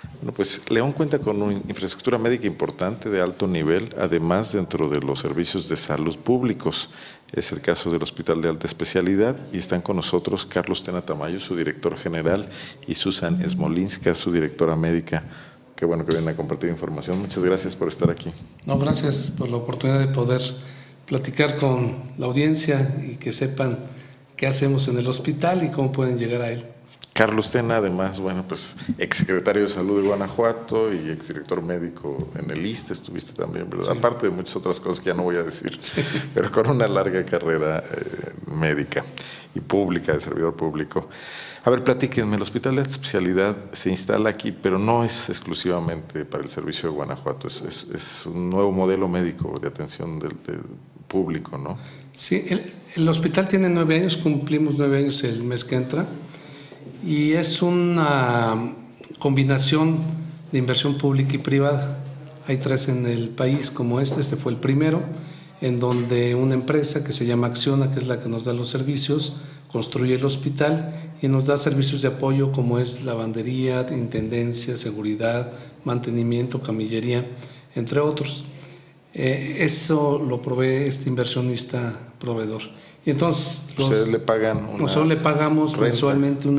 Bueno, pues León cuenta con una infraestructura médica importante de alto nivel, además dentro de los servicios de salud públicos. Es el caso del Hospital de Alta Especialidad y están con nosotros Carlos Tena Tamayo, su director general, y Susan Smolinska, su directora médica. Qué bueno que vienen a compartir información. Muchas gracias por estar aquí. No, gracias por la oportunidad de poder platicar con la audiencia y que sepan qué hacemos en el hospital y cómo pueden llegar a él. Carlos Tena, además, bueno, pues exsecretario de Salud de Guanajuato y exdirector médico en el ISSSTE estuviste también, ¿verdad? Sí. Aparte de muchas otras cosas que ya no voy a decir, sí, pero con una larga carrera médica y pública, de servidor público. A ver, platíquenme, el Hospital de Alta Especialidad se instala aquí, pero no es exclusivamente para el servicio de Guanajuato, es un nuevo modelo médico de atención del público, ¿no? Sí, el hospital tiene 9 años, cumplimos 9 años el mes que entra, y es una combinación de inversión pública y privada. Hay 3 en el país como este fue el primero, en donde una empresa que se llama Acciona, que es la que nos da los servicios, construye el hospital y nos da servicios de apoyo como es lavandería, intendencia, seguridad, mantenimiento, camillería, entre otros. Eso lo provee este inversionista proveedor. Y entonces ustedes le pagan nosotros le pagamos mensualmente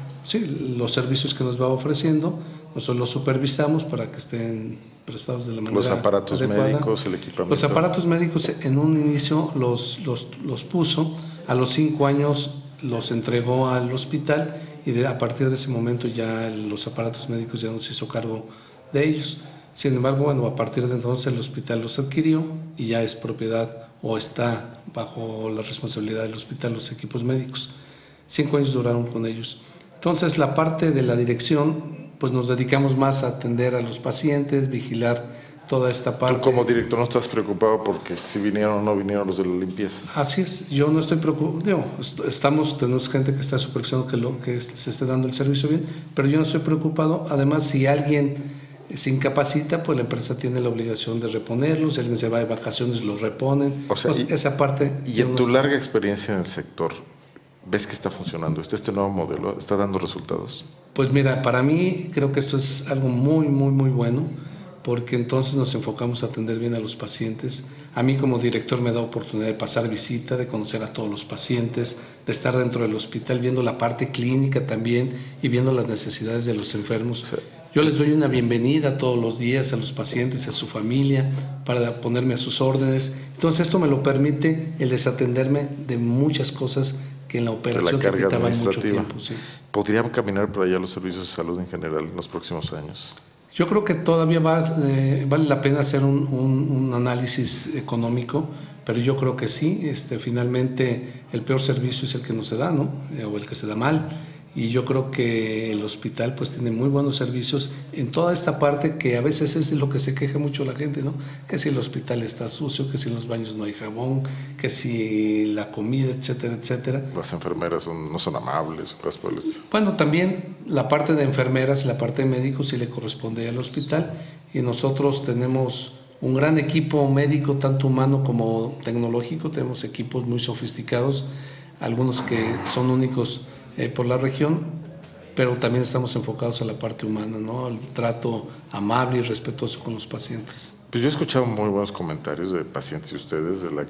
los servicios que nos va ofreciendo, nosotros los supervisamos para que estén prestados de la manera adecuada. Los aparatos médicos, el equipamiento. Los aparatos médicos en un inicio los puso, a los 5 años los entregó al hospital y a partir de ese momento ya los aparatos médicos ya no se hizo cargo de ellos. Sin embargo, bueno, a partir de entonces el hospital los adquirió y ya es propiedad o está bajo la responsabilidad del hospital los equipos médicos. 5 años duraron con ellos. Entonces, la parte de la dirección, pues nos dedicamos más a atender a los pacientes, vigilar toda esta parte. ¿Tú como director no estás preocupado porque si vinieron o no vinieron los de la limpieza? Así es, yo no estoy preocupado. Tenemos gente que está supervisando que se esté dando el servicio bien, pero yo no estoy preocupado. Además, si alguien se incapacita, pues la empresa tiene la obligación de reponerlos. Si alguien se va de vacaciones, los reponen. O sea, pues esa parte. Y en tu larga experiencia en el sector, ¿ves que está funcionando? ¿Este nuevo modelo está dando resultados? Pues mira, para mí creo que esto es algo muy, muy, muy bueno, porque entonces nos enfocamos a atender bien a los pacientes. A mí como director me da oportunidad de pasar visita, de conocer a todos los pacientes, de estar dentro del hospital viendo la parte clínica también y viendo las necesidades de los enfermos. Sí. Yo les doy una bienvenida todos los días a los pacientes y a su familia para ponerme a sus órdenes. Entonces esto me lo permite el desatenderme de muchas cosas que en la operación te quitaban mucho tiempo. Sí. ¿Podrían caminar por allá los servicios de salud en general en los próximos años? Yo creo que todavía vale la pena hacer un análisis económico, pero yo creo que sí. Finalmente el peor servicio es el que no se da, ¿no? O el que se da mal. Y yo creo que el hospital pues tiene muy buenos servicios en toda esta parte que a veces es lo que se queja mucho la gente, ¿no? Que si el hospital está sucio, que si en los baños no hay jabón, que si la comida, etcétera, etcétera. Las enfermeras no son amables. Bueno, también la parte de enfermeras y la parte de médicos sí le corresponde al hospital y nosotros tenemos un gran equipo médico, tanto humano como tecnológico. Tenemos equipos muy sofisticados, algunos que son únicos por la región, pero también estamos enfocados a la parte humana, ¿no? Al trato amable y respetuoso con los pacientes. Pues yo he escuchado muy buenos comentarios de pacientes y ustedes de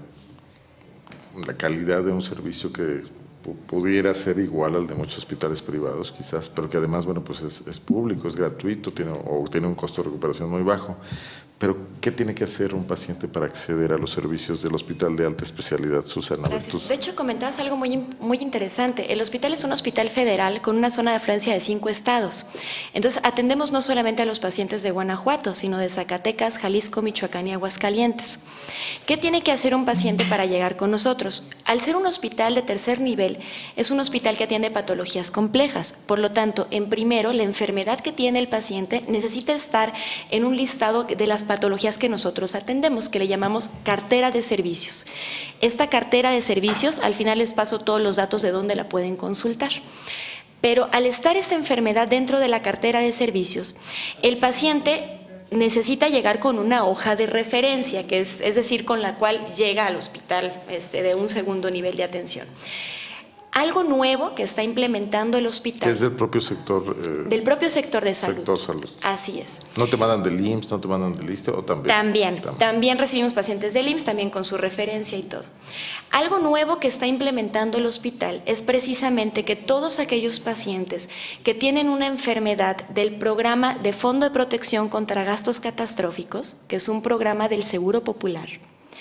la calidad de un servicio que pudiera ser igual al de muchos hospitales privados quizás, pero que además, bueno, pues es público, es gratuito, tiene un costo de recuperación muy bajo. Pero, ¿qué tiene que hacer un paciente para acceder a los servicios del Hospital de Alta Especialidad, Susana? Gracias. De hecho, comentabas algo muy interesante. El hospital es un hospital federal con una zona de afluencia de 5 estados. Entonces, atendemos no solamente a los pacientes de Guanajuato, sino de Zacatecas, Jalisco, Michoacán y Aguascalientes. ¿Qué tiene que hacer un paciente para llegar con nosotros? Al ser un hospital de tercer nivel, es un hospital que atiende patologías complejas. Por lo tanto, en primero, la enfermedad que tiene el paciente necesita estar en un listado de las patologías que nosotros atendemos, que le llamamos cartera de servicios. Esta cartera de servicios, al final les paso todos los datos de dónde la pueden consultar. Pero al estar esa enfermedad dentro de la cartera de servicios, el paciente necesita llegar con una hoja de referencia, que es decir, con la cual llega al hospital de un segundo nivel de atención. Algo nuevo que está implementando el hospital. Que es del propio sector. Del propio sector de salud. Sector salud. Así es. ¿No te mandan del IMSS, no te mandan del ISSSTE o también? También recibimos pacientes del IMSS, también con su referencia y todo. Algo nuevo que está implementando el hospital es precisamente que todos aquellos pacientes que tienen una enfermedad del programa de Fondo de Protección contra Gastos Catastróficos, que es un programa del Seguro Popular,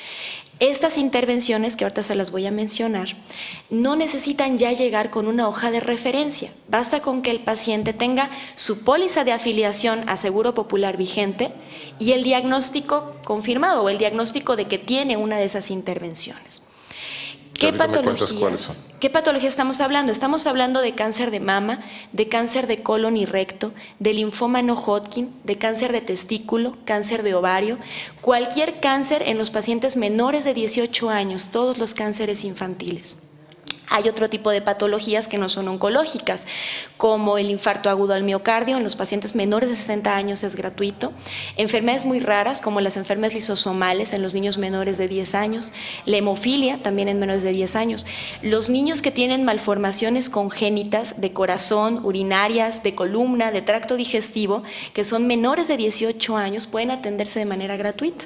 estas intervenciones, que ahorita se las voy a mencionar, no necesitan ya llegar con una hoja de referencia. Basta con que el paciente tenga su póliza de afiliación a Seguro Popular vigente y el diagnóstico confirmado o el diagnóstico de que tiene una de esas intervenciones. ¿Qué patologías estamos hablando? Estamos hablando de cáncer de mama, de cáncer de colon y recto, de linfoma no Hodgkin, de cáncer de testículo, cáncer de ovario, cualquier cáncer en los pacientes menores de 18 años, todos los cánceres infantiles. Hay otro tipo de patologías que no son oncológicas, como el infarto agudo al miocardio, en los pacientes menores de 60 años es gratuito, enfermedades muy raras como las enfermedades lisosomales en los niños menores de 10 años, la hemofilia también en menores de 10 años, los niños que tienen malformaciones congénitas de corazón, urinarias, de columna, de tracto digestivo, que son menores de 18 años, pueden atenderse de manera gratuita.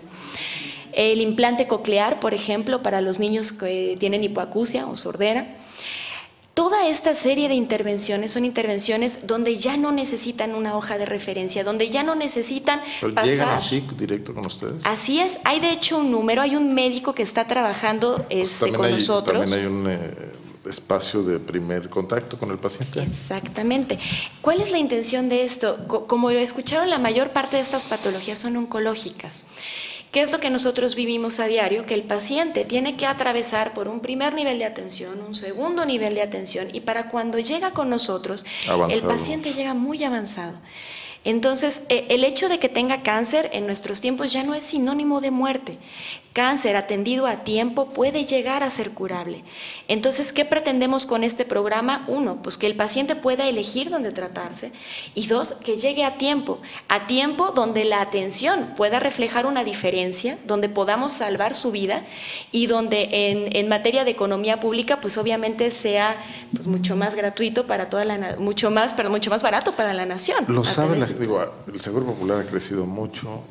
El implante coclear, por ejemplo, para los niños que tienen hipoacusia o sordera. Toda esta serie de intervenciones son intervenciones donde ya no necesitan una hoja de referencia, donde ya no necesitan pasar. ¿Llegan así directo con ustedes? Así es, hay de hecho un número, hay un médico que está trabajando con nosotros. También hay un espacio de primer contacto con el paciente. Exactamente. ¿Cuál es la intención de esto? Como escucharon, la mayor parte de estas patologías son oncológicas. ¿Qué es lo que nosotros vivimos a diario? Que el paciente tiene que atravesar por un primer nivel de atención, un segundo nivel de atención, y para cuando llega con nosotros, el paciente llega muy avanzado. Entonces, el hecho de que tenga cáncer en nuestros tiempos ya no es sinónimo de muerte. Cáncer atendido a tiempo puede llegar a ser curable. Entonces, ¿qué pretendemos con este programa? Uno, pues que el paciente pueda elegir dónde tratarse, y dos, que llegue a tiempo donde la atención pueda reflejar una diferencia, donde podamos salvar su vida y donde en materia de economía pública, pues obviamente sea pues mucho más gratuito para mucho más barato para la nación. Lo sabe, el Seguro Popular ha crecido mucho.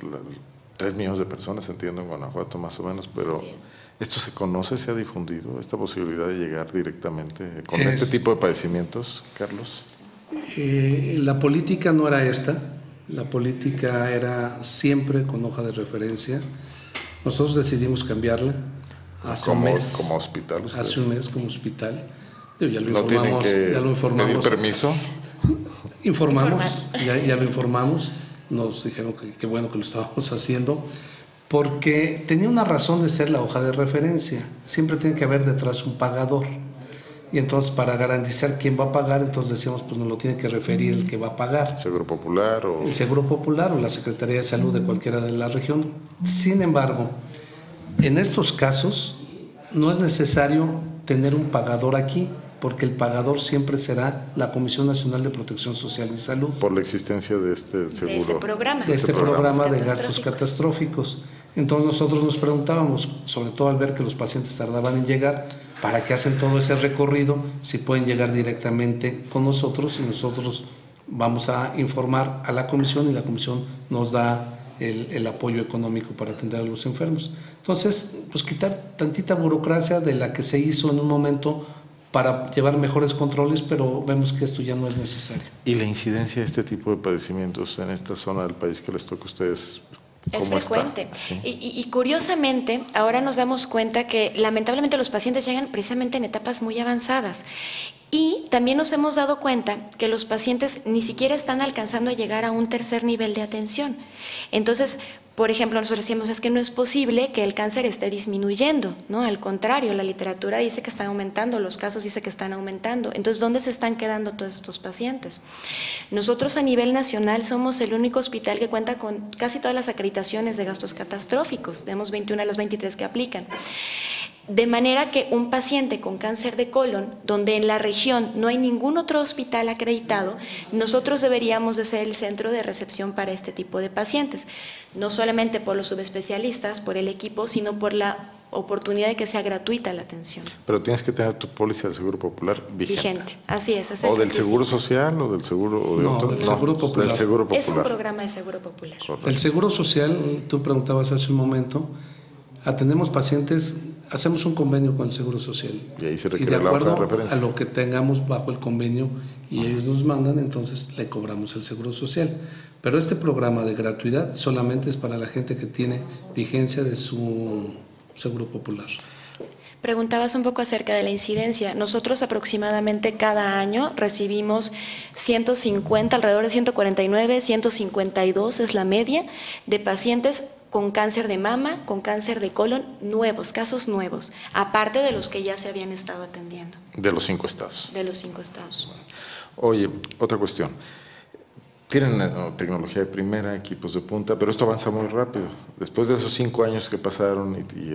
3 millones de personas, entiendo, en Guanajuato más o menos, pero ¿esto se conoce, se ha difundido, esta posibilidad de llegar directamente con este tipo de padecimientos, Carlos? La política no era esta, la política era siempre con hoja de referencia. Nosotros decidimos cambiarla hace un mes. ¿Como hospital ustedes? Hace un mes como hospital. Ya lo ¿No informamos, tienen que ya lo informamos. pedir permiso? Ya lo informamos. Nos dijeron que bueno que lo estábamos haciendo, porque tenía una razón de ser la hoja de referencia. Siempre tiene que haber detrás un pagador. Y entonces, para garantizar quién va a pagar, entonces decíamos, pues nos lo tiene que referir el que va a pagar. ¿Seguro Popular o...? El Seguro Popular o la Secretaría de Salud de cualquiera de la región. Sin embargo, en estos casos no es necesario tener un pagador aquí, porque el pagador siempre será la Comisión Nacional de Protección Social y Salud. Por la existencia de este seguro. De este programa de gastos catastróficos. Entonces nosotros nos preguntábamos, sobre todo al ver que los pacientes tardaban en llegar, ¿para qué hacen todo ese recorrido si pueden llegar directamente con nosotros y nosotros vamos a informar a la comisión y la comisión nos da el apoyo económico para atender a los enfermos? Entonces, pues quitar tantita burocracia de la que se hizo en un momento para llevar mejores controles, pero vemos que esto ya no es necesario. ¿Y la incidencia de este tipo de padecimientos en esta zona del país que les toca a ustedes? Es frecuente. Sí. Y curiosamente, ahora nos damos cuenta que lamentablemente los pacientes llegan precisamente en etapas muy avanzadas. Y también nos hemos dado cuenta que los pacientes ni siquiera están alcanzando a llegar a un tercer nivel de atención. Entonces, por ejemplo, nosotros decimos, es que no es posible que el cáncer esté disminuyendo, ¿no? Al contrario, la literatura dice que están aumentando, los casos dice que están aumentando. Entonces, ¿dónde se están quedando todos estos pacientes? Nosotros a nivel nacional somos el único hospital que cuenta con casi todas las acreditaciones de gastos catastróficos. Tenemos 21 de las 23 que aplican. De manera que un paciente con cáncer de colon, donde en la región no hay ningún otro hospital acreditado, nosotros deberíamos de ser el centro de recepción para este tipo de pacientes, no solamente por los subespecialistas, por el equipo, sino por la oportunidad de que sea gratuita la atención. Pero tienes que tener tu póliza del Seguro Popular vigente. Así es. ¿O del Seguro Social o del Seguro o de no, otro? Del Seguro Popular. Del Seguro Popular. Es un programa de Seguro Popular. Correcto. El Seguro Social, tú preguntabas hace un momento, atendemos pacientes, hacemos un convenio con el Seguro Social. Y ahí se de requiere la hoja de acuerdo referencia. a lo que tengamos bajo el convenio y ellos nos mandan, entonces le cobramos el Seguro Social. Pero este programa de gratuidad solamente es para la gente que tiene vigencia de su Seguro Popular. Preguntabas un poco acerca de la incidencia. Nosotros aproximadamente cada año recibimos 150, alrededor de 149, 152 es la media de pacientes con cáncer de mama, con cáncer de colon, nuevos, casos nuevos, aparte de los que ya se habían estado atendiendo. De los 5 estados. De los 5 estados. Oye, otra cuestión. Tienen tecnología de primera, equipos de punta, pero esto avanza muy rápido. Después de esos 5 años que pasaron y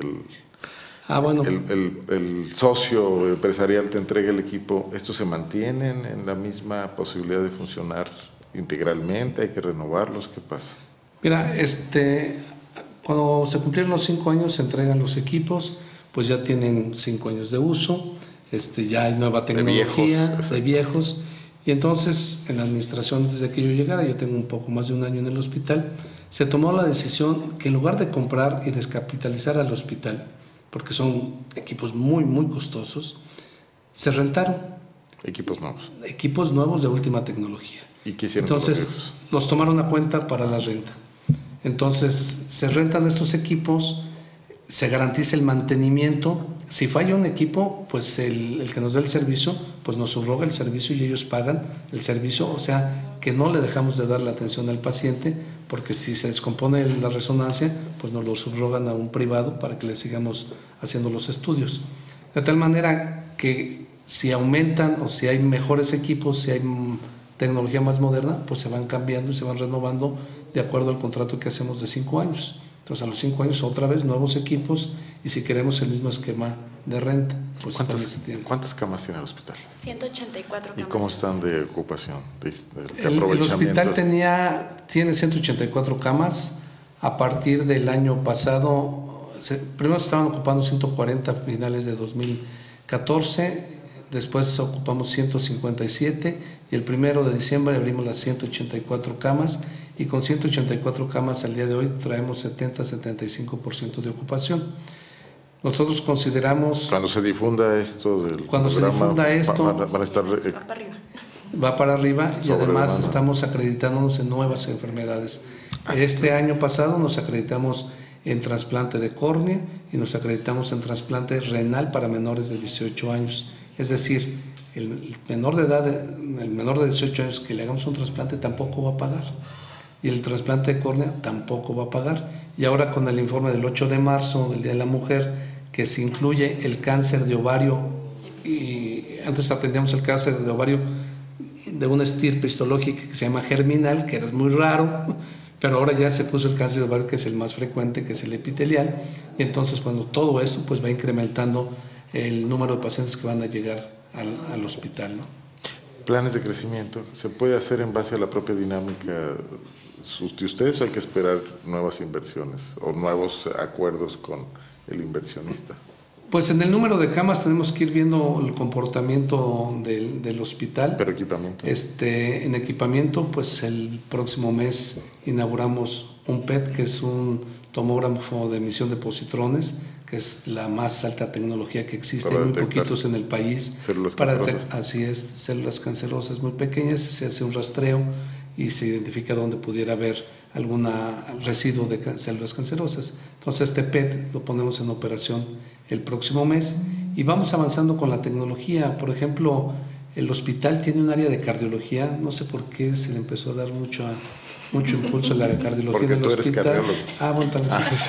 el socio empresarial te entrega el equipo, ¿estos se mantienen en la misma posibilidad de funcionar integralmente? ¿Hay que renovarlos? ¿Qué pasa? Mira, cuando se cumplieron los 5 años se entregan los equipos, pues ya tienen 5 años de uso, ya hay nueva tecnología de viejos. Y entonces, en la administración, antes de que yo llegara, yo tengo un poco más de un año en el hospital, se tomó la decisión que en lugar de comprar y descapitalizar al hospital, porque son equipos muy, muy costosos, se rentaron. Equipos nuevos. Equipos nuevos de última tecnología. ¿Y qué hicieron? Entonces, los tomaron a cuenta para la renta. Entonces, se rentan estos equipos, se garantiza el mantenimiento. Si falla un equipo, pues el que nos da el servicio, pues nos subroga el servicio y ellos pagan el servicio. O sea, que no le dejamos de dar la atención al paciente, porque si se descompone la resonancia, pues nos lo subrogan a un privado para que le sigamos haciendo los estudios. De tal manera que si aumentan o si hay mejores equipos, si hay tecnología más moderna, pues se van cambiando y se van renovando de acuerdo al contrato que hacemos de 5 años. Entonces, a los 5 años, otra vez, nuevos equipos, y si queremos el mismo esquema de renta, pues ¿Cuántas camas tiene el hospital? 184 camas. ¿Y cómo están de ocupación? El hospital tiene 184 camas. A partir del año pasado, primero se estaban ocupando 140 a finales de 2014, después ocupamos 157, y el 1 de diciembre abrimos las 184 camas, y con 184 camas al día de hoy traemos 70-75% de ocupación. Nosotros consideramos... Cuando se difunda esto del Cuando se difunda esto, van a estar... Va para arriba. Va para arriba, y además demanda. Estamos acreditándonos en nuevas enfermedades. Este año pasado nos acreditamos en trasplante de córnea y nos acreditamos en trasplante renal para menores de 18 años. Es decir, el menor de 18 años que le hagamos un trasplante tampoco va a pagar. Y el trasplante de córnea tampoco va a pagar. Y ahora con el informe del 8 de marzo, del Día de la Mujer, que se incluye el cáncer de ovario, y antes atendíamos el cáncer de ovario de una estirpe histológica que se llama germinal, que era muy raro, pero ahora ya se puso el cáncer de ovario, que es el más frecuente, que es el epitelial, y entonces cuando todo esto pues va incrementando el número de pacientes que van a llegar al hospital, ¿no? Planes de crecimiento, ¿se puede hacer en base a la propia dinámica de ustedes o hay que esperar nuevas inversiones o nuevos acuerdos con el inversionista? Pues en el número de camas tenemos que ir viendo el comportamiento del hospital. Pero equipamiento. En equipamiento, pues el próximo mes inauguramos un PET, que es un tomógrafo de emisión de positrones, que es la más alta tecnología que existe, muy poquitos en el país. Células cancerosas. Así es, células cancerosas muy pequeñas, se hace un rastreo y se identifica dónde pudiera haber algún residuo de células cancerosas. Entonces este PET lo ponemos en operación el próximo mes y vamos avanzando con la tecnología. Por ejemplo, el hospital tiene un área de cardiología, no sé por qué se le empezó a dar mucho impulso a la cardiología del hospital. Bueno, tal vez sí.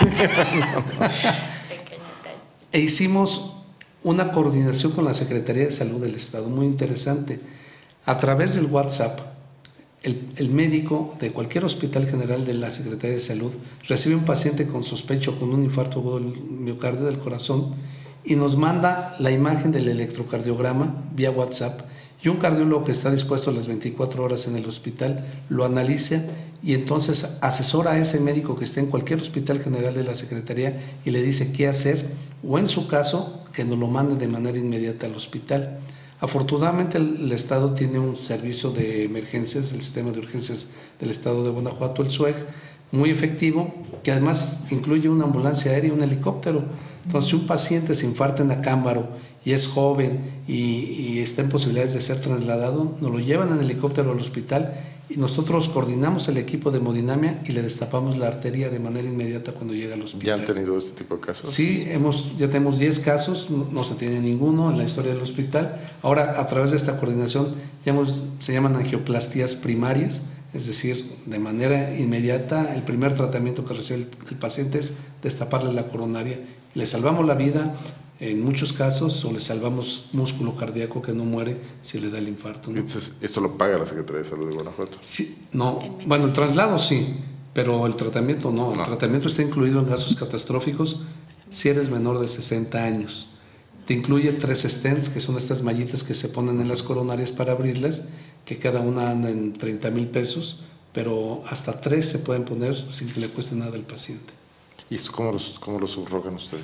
E hicimos una coordinación con la Secretaría de Salud del Estado, muy interesante. A través del WhatsApp, el médico de cualquier hospital general de la Secretaría de Salud recibe un paciente con sospecho con un infarto agudo del miocardio del corazón y nos manda la imagen del electrocardiograma vía WhatsApp, y un cardiólogo que está dispuesto a las 24 horas en el hospital lo analiza y entonces asesora a ese médico que esté en cualquier hospital general de la Secretaría y le dice qué hacer, o en su caso que nos lo mande de manera inmediata al hospital. Afortunadamente el Estado tiene un servicio de emergencias, el sistema de urgencias del Estado de Guanajuato, el SUEG, muy efectivo, que además incluye una ambulancia aérea y un helicóptero. Entonces, si un paciente se infarta en Acámbaro y es joven y está en posibilidades de ser trasladado, nos lo llevan en helicóptero al hospital y nosotros coordinamos el equipo de hemodinamia y le destapamos la arteria de manera inmediata cuando llega al hospital. ¿Ya han tenido este tipo de casos? Sí, ya tenemos 10 casos, no se tiene ninguno en la historia del hospital. Ahora, a través de esta coordinación, se llaman angioplastías primarias, es decir, de manera inmediata, el primer tratamiento que recibe el paciente es destaparle la coronaria. Le salvamos la vida en muchos casos, o le salvamos músculo cardíaco que no muere si le da el infarto, ¿no? ¿Esto lo paga la Secretaría de Salud de Guanajuato? Sí, no. Bueno, el traslado sí, pero el tratamiento no. El tratamiento está incluido en casos catastróficos si eres menor de 60 años. Te incluye 3 stents, que son estas mallitas que se ponen en las coronarias para abrirlas, que cada una anda en 30,000 pesos, pero hasta 3 se pueden poner sin que le cueste nada al paciente. ¿Y esto cómo lo subrogan ustedes?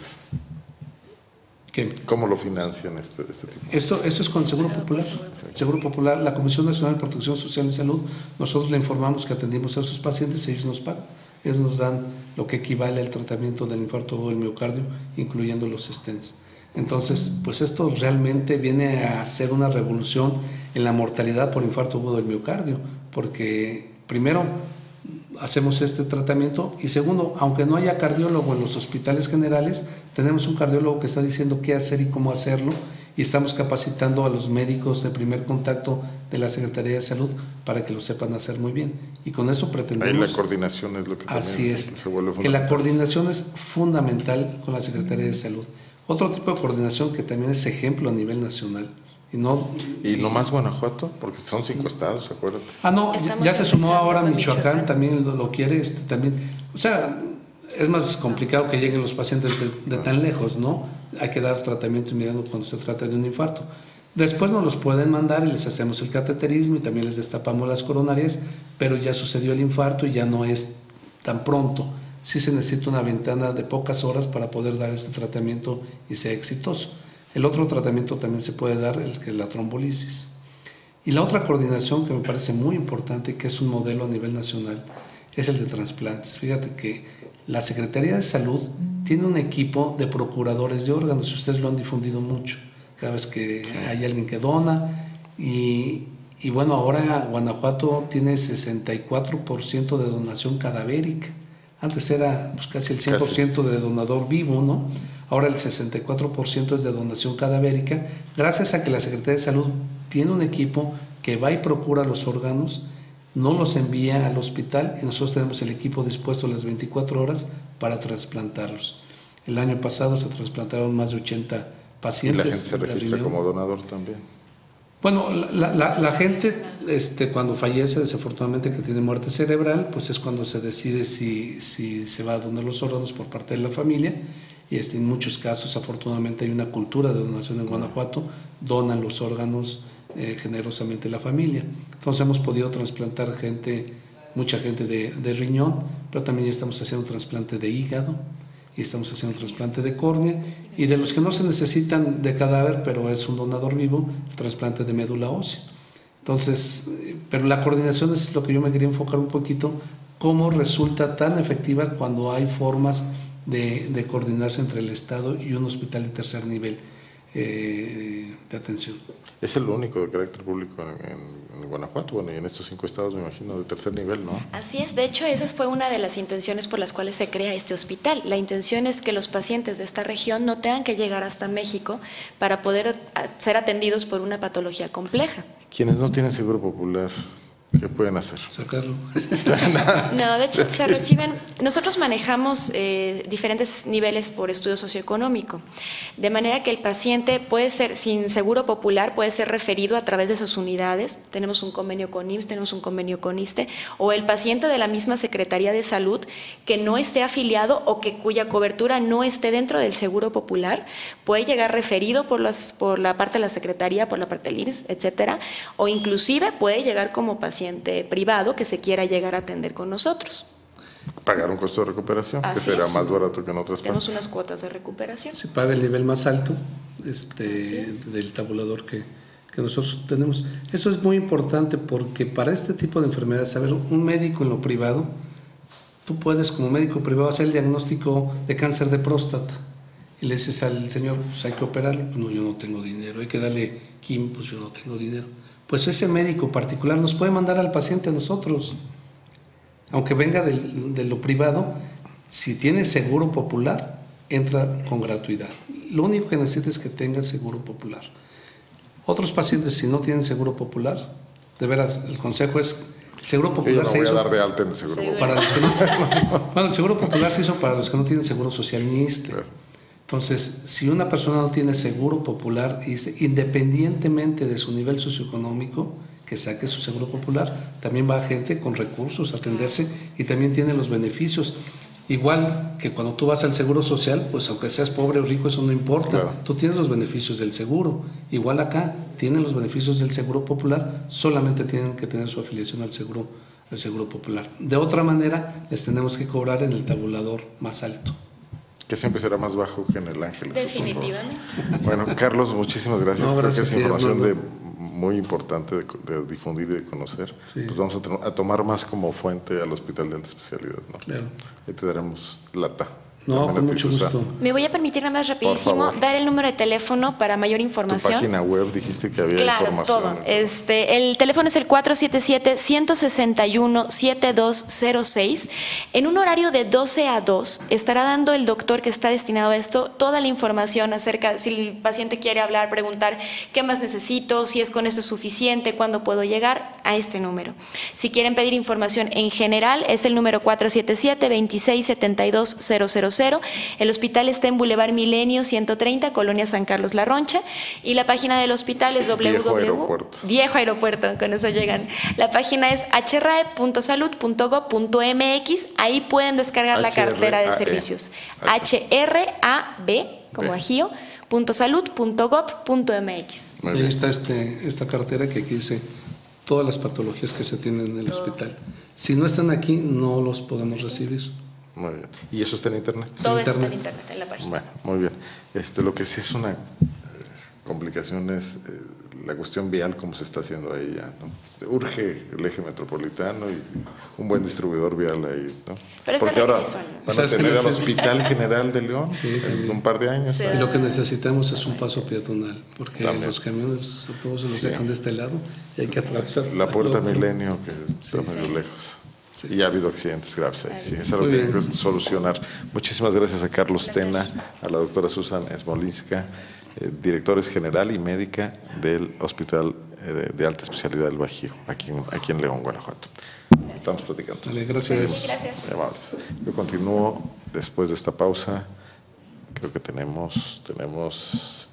¿Qué? ¿Cómo lo financian este tipo? Esto es con el Seguro Popular. Seguro Popular, la Comisión Nacional de Protección Social y Salud, nosotros le informamos que atendimos a esos pacientes y ellos nos pagan. Ellos nos dan lo que equivale al tratamiento del infarto o del miocardio, incluyendo los stents. Entonces, pues esto realmente viene a ser una revolución en la mortalidad por infarto agudo del miocardio, porque primero hacemos este tratamiento y segundo, aunque no haya cardiólogo en los hospitales generales, tenemos un cardiólogo que está diciendo qué hacer y cómo hacerlo, y estamos capacitando a los médicos de primer contacto de la Secretaría de Salud para que lo sepan hacer muy bien, y con eso pretendemos... Ahí la coordinación es lo que también así es, se vuelve fundamental. que la coordinación es fundamental con la Secretaría de Salud. Otro tipo de coordinación que también es ejemplo a nivel nacional. Y no más Guanajuato, porque son 5 estados, acuérdate. No, ya se sumó ahora Michoacán, también lo quiere, también. O sea, es más complicado que lleguen los pacientes de tan lejos, ¿no? Hay que dar tratamiento inmediato cuando se trata de un infarto. Después nos los pueden mandar y les hacemos el cateterismo y también les destapamos las coronarias, pero ya sucedió el infarto y ya no es tan pronto. Sí se necesita una ventana de pocas horas para poder dar este tratamiento y sea exitoso. El otro tratamiento también se puede dar, que es la trombolisis. Y la otra coordinación que me parece muy importante y que es un modelo a nivel nacional es el de trasplantes. Fíjate que la Secretaría de Salud tiene un equipo de procuradores de órganos, y ustedes lo han difundido mucho, cada vez que hay alguien que dona. Y bueno, ahora Guanajuato tiene 64% de donación cadavérica. Antes era pues, casi el 100% de donador vivo, ¿no? Ahora el 64% es de donación cadavérica, gracias a que la Secretaría de Salud tiene un equipo que va y procura los órganos, no los envía al hospital y nosotros tenemos el equipo dispuesto las 24 horas para trasplantarlos. El año pasado se trasplantaron más de 80 pacientes. ¿Y la gente se registra como donador también? Bueno, la gente cuando fallece, desafortunadamente que tiene muerte cerebral, pues es cuando se decide si se va a donar los órganos por parte de la familia, y en muchos casos afortunadamente hay una cultura de donación en Guanajuato, donan los órganos generosamente la familia. Entonces hemos podido trasplantar mucha gente de riñón, pero también ya estamos haciendo trasplante de hígado, y estamos haciendo trasplante de córnea, y de los que no se necesitan de cadáver, pero es un donador vivo, el trasplante de médula ósea. Entonces, pero la coordinación es lo que yo me quería enfocar un poquito, cómo resulta tan efectiva cuando hay formas de coordinarse entre el Estado y un hospital de tercer nivel de atención. Es el único de carácter público en Guanajuato, bueno, y en estos 5 estados, me imagino, de tercer nivel, ¿no? Así es, de hecho, esa fue una de las intenciones por las cuales se crea este hospital. La intención es que los pacientes de esta región no tengan que llegar hasta México para poder ser atendidos por una patología compleja. Quienes no tienen seguro popular, ¿Qué pueden hacer? Sacarlo. No, de hecho se reciben, nosotros manejamos diferentes niveles por estudio socioeconómico, de manera que el paciente puede ser, sin seguro popular, puede ser referido a través de sus unidades, tenemos un convenio con IMSS, tenemos un convenio con ISSSTE, o el paciente de la misma Secretaría de Salud que no esté afiliado o que cuya cobertura no esté dentro del seguro popular, puede llegar referido por la parte de la Secretaría, por la parte del IMSS, etcétera, o inclusive puede llegar como paciente privado que se quiera llegar a atender con nosotros. Pagar un costo de recuperación, Así que será es. más barato que en otras Tenemos partes. unas cuotas de recuperación. Se paga el nivel más alto del tabulador que nosotros tenemos. Eso es muy importante porque para este tipo de enfermedades, saber un médico en lo privado, tú puedes como médico privado hacer el diagnóstico de cáncer de próstata y le dices al señor, pues hay que operarlo, no, yo no tengo dinero, hay que darle quimio, pues yo no tengo dinero. Pues ese médico particular nos puede mandar al paciente a nosotros, aunque venga de lo privado. Si tiene seguro popular, entra con gratuidad. Lo único que necesita es que tenga seguro popular. Otros pacientes, si no tienen seguro popular, de veras, el consejo es, el seguro popular se hizo... Yo no voy a dar de alta en el seguro popular. Para los que no, bueno, el seguro popular se hizo para los que no tienen seguro social ni ISSSTE. Claro. Entonces, si una persona no tiene seguro popular, independientemente de su nivel socioeconómico, que saque su seguro popular, también va gente con recursos a atenderse y también tiene los beneficios. Igual que cuando tú vas al seguro social, pues aunque seas pobre o rico, eso no importa. Claro. Tú tienes los beneficios del seguro. Igual acá, tienen los beneficios del seguro popular, solamente tienen que tener su afiliación al seguro popular. De otra manera, les tenemos que cobrar en el tabulador más alto. Que siempre será más bajo que en el Ángeles. Definitivamente. Bueno, Carlos, muchísimas gracias. No, gracias. Creo que es información muy importante de difundir y de conocer. Sí. Pues vamos a tomar más como fuente al Hospital de Alta Especialidad, ¿no? Claro. Ahí te daremos lata. No, con mucho gusto. Me voy a permitir nada más rapidísimo dar el número de teléfono para mayor información. Tu página web dijiste que había información. Claro, todo. El teléfono es el 477-161-7206. En un horario de 12 a 2 estará dando el doctor que está destinado a esto toda la información acerca, si el paciente quiere hablar, preguntar qué más necesito, si es con esto suficiente, cuándo puedo llegar, a este número. Si quieren pedir información en general, es el número 477-2672-000. El hospital está en Boulevard Milenio 130, Colonia San Carlos La Roncha, y la página del hospital es Viejo Aeropuerto, con eso llegan. La página es hrae.salud.gov.mx, ahí pueden descargar la cartera de servicios. HRAB, como ajío, .salud.gov.mx. Ahí está esta cartera que aquí dice todas las patologías que se tienen en el hospital. Si no están aquí, no los podemos recibir. Muy bien. ¿Y eso está en internet? Todo está en internet, en la página. Bueno, muy bien. Lo que sí es una complicación es la cuestión vial, como se está haciendo ahí ya, ¿no? Urge el eje metropolitano y un buen distribuidor vial ahí, ¿no? Pero porque ahora van a tener al Hospital General de León en un par de años. Sí. Y lo que necesitamos es un paso peatonal, porque los camiones todos se los dejan de este lado y hay que atravesar la puerta Milenio, que está medio lejos. Sí. Y ha habido accidentes graves ahí. Sí, es algo que hay que solucionar. Muchísimas gracias a Carlos Tena, a la doctora Susan Smolinska, directores general y médica del Hospital de Alta Especialidad del Bajío, aquí en León, Guanajuato. Estamos platicando. Vale, gracias. Sí, gracias. Yo continúo después de esta pausa. Creo que tenemos